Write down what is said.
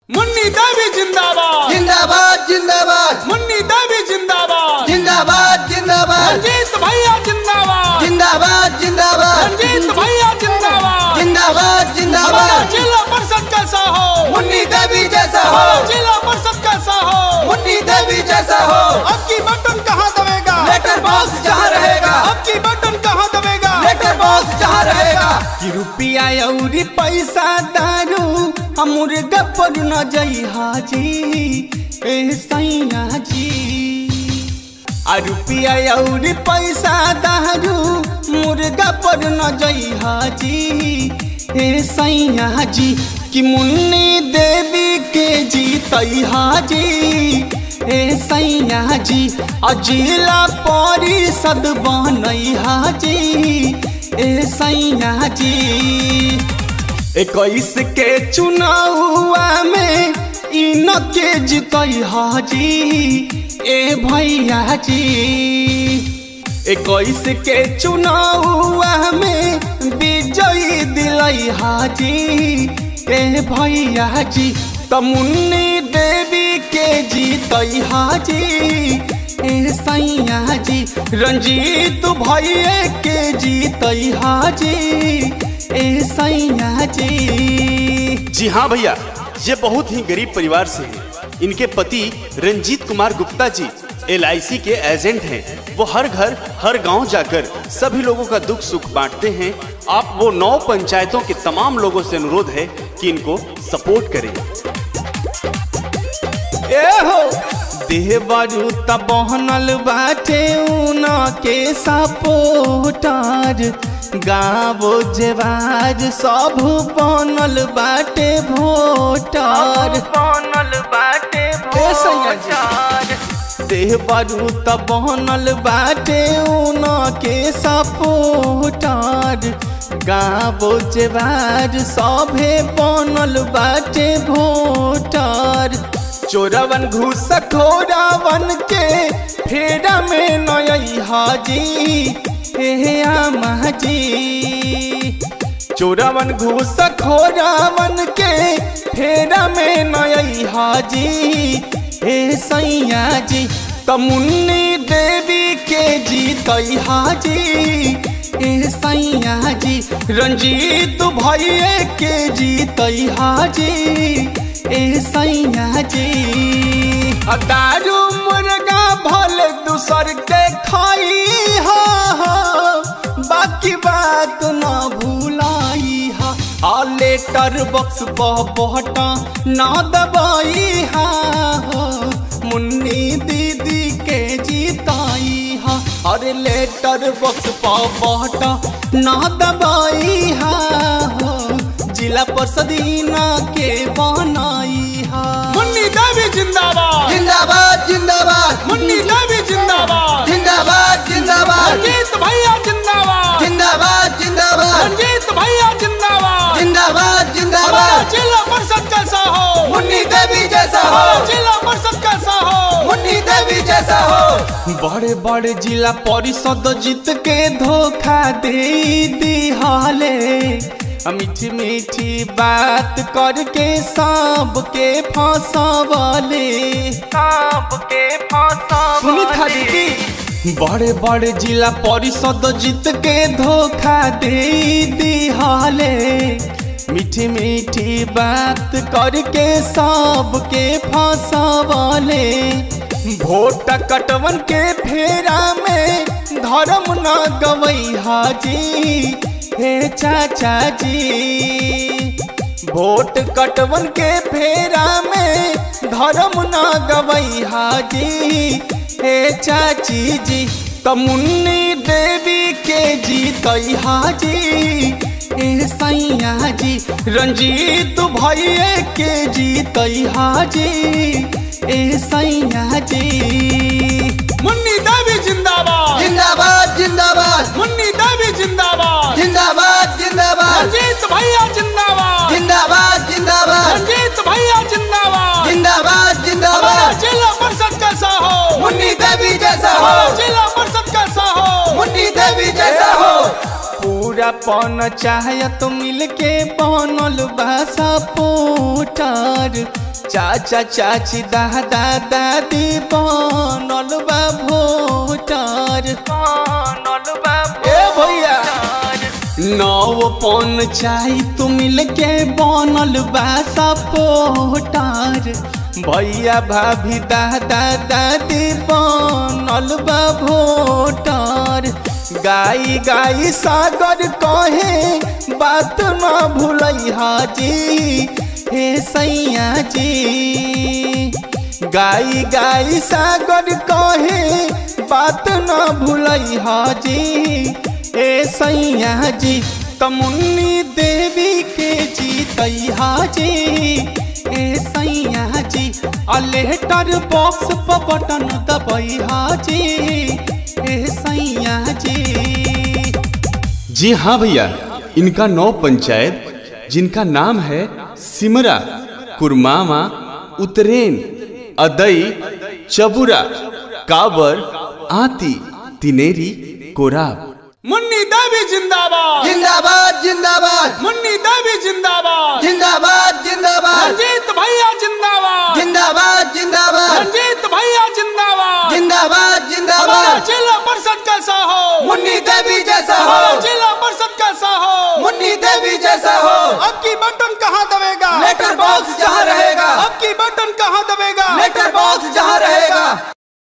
मुन्नी देवी जिंदाबाद जिंदाबाद जिंदाबाद। मुन्नी देवी जिंदाबाद जिंदाबाद जिंदाबाद। रंजीत भैया जिंदाबाद जिंदाबाद जिंदाबाद। रंजीत भैया जिंदाबाद जिंदाबाद जिंदाबाद। जिला परिषद कैसा हो मुन्नी देवी जैसा हो। जिला परिषद कैसा हो मुन्नी देवी जैसा हो। अब की बटन कहाँ दबेगा लेटर बॉक्स जहाँ रहेगा। अब की बटन कहाँ दबेगा लेटर बॉक्स जहाँ रहेगा। कि रुपया अउरी पैसा दारू हम मुर्गा पर न जई हाजी ए सैया जी। आ रुपया अउरी पैसा दारू मुर्गा पर न जई हाजी ए सैया जी। कि मुन्नी देवी के जीतई हाजी ए सैया जी। आ जिला परिषद बनई हाजी ए सैया जी। 21 के चुनावा में इन के जीतई हाजी ए भैया जी। 21 के चुनावा में विजयी दिलई हाजी ए भैया जी। त मुन्नी देवी के जीतई हाजी ए सैया जी। रंजीत भैया के जीतई हाजी ए सैया जी। जी हाँ भैया, ये बहुत ही गरीब परिवार से हैं। इनके पति रंजीत कुमार गुप्ता जी LIC के एजेंट हैं। वो हर घर हर गांव जाकर सभी लोगों का दुख सुख बांटते हैं। आप वो 9 पंचायतों के तमाम लोगों से अनुरोध है कि इनको सपोर्ट करें। देवरू त बहनल बाटे उना के सपोर्टर। गाँव जेवाज सब बनल बाटे वोटर। बनल बाटे वोटर। देवरू त बनल बाटे उना के सपोर्टर। गाँव जेवाज सभे बनल बाटे वोटर। चोरवन घूसखोरावन के फेरा में नई हाजी हे आमा जी। चोरवन घूसखोरावन के फेरा में नई हाजी हे सैया जी। त मुन्नी देवी के जीतई हाजी ए सैया जी। रंजीत भैया के जीतई हाजी ए सैया जी। दारू मुर्गा भले दूसर के खाई हा, बाकी बात न भूलाई हा। आ लेटर बॉक्स बहटा न दबाई हा। मुन्नी दीदी के जीताई हा। अरे लेटर बॉक्स बहटा न दबाई हा। जिला परिषदीना के बनाई हा। मुन्नी देवी जिंदाबाद जिंदाबाद जिंदाबाद। मुन्नी देवी जिंदाबाद जिंदाबाद जिंदाबाद। रंजीत भैया जिंदाबाद जिंदाबाद जिंदाबाद। रंजीत भैया जिंदाबाद जिंदाबाद जिंदाबाद। जिला परिषद कैसा हो मुन्नी देवी जैसा हो। जिला परिषद कैसा हो मुन्नी देवी जैसा हो। बड़े बड़े जिला परिषद जीत के धोखा दे दी हाले। मीठी मीठी बात करके सबके फंसावले। सबके फंसावले। बड़े बड़े जिला परिषद जीत के धोखा दे दी हाले। मीठी मीठी बात करके सबके फंसावले। वोट कटवन के फेरा में धर्म न गवई हाजी हे चाचा जी। वोट कटवन के फेरा में धर्म न गवई हाजी हे चाची जी। त मुन्नी देवी के जीतई हाजी ए सैया जी। रंजीत भैया के जीतई हाजी ए सैया जी। मुन्नी देवी जिंदाबाद जिंदाबाद जिंदाबाद। मुन्नी देवी जिंदाबाद जिंदाबाद जिंदाबाद। रंजीत भैया जिंदाबाद जिंदाबाद जिंदाबाद। रंजीत भैया जिंदाबाद जिंदाबाद जिंदाबाद। जिला परिषद कैसा हो मुन्नी देवी जैसा हो। जिला परिषद कैसा हो मुन्नी देवी जैसा हो। पूरा पन चाहे तो मिल के बनल बा सपोर्ट। वोटर, चाचा चाची दादा दादी बनल बा वोटर। ए भैया नौ पंचायत मिल के बनल बा सपोर्टर, भैया भाभी दादा दादी बनल बा वोटर। गाई गाई सागर कहे बात न भूलैहा जी हे सैया जी। गाई गाई सागर कहे बात न भूलैहा जी हे सैया जी। तमुन्नी देवी के जीतैहा जी ए सैया जी। लेटर बॉक्स पर बटन दबैहा जी ए सैया जी। जी हाँ भैया, इनका 9 पंचायत जिनका नाम है सिमरा, कुरमामा, उतरेन, अदई, चबुरा, काबर, आती, तिनेरी, कोराब। मुन्नी देवी जिंदाबाद जिंदाबाद जिंदाबाद मुन्नी देवी जिंदाबाद जिंदाबाद जिंदाबाद रंजीत भैया जिंदाबाद जिंदाबाद जिंदाबाद रंजीत भैया जिंदाबाद जिंदाबाद हमारा जिंदाबाद जिला परिषद कैसा हो मुन्नी देवी जैसा हमारा हो जिला परिषद कैसा हो मुन्नी देवी जैसा हो। अब की बटन कहाँ दबेगा लेटर बॉक्स जहाँ रहेगा अब की बटन कहाँ दबेगा लेटर बॉक्स जहाँ रहेगा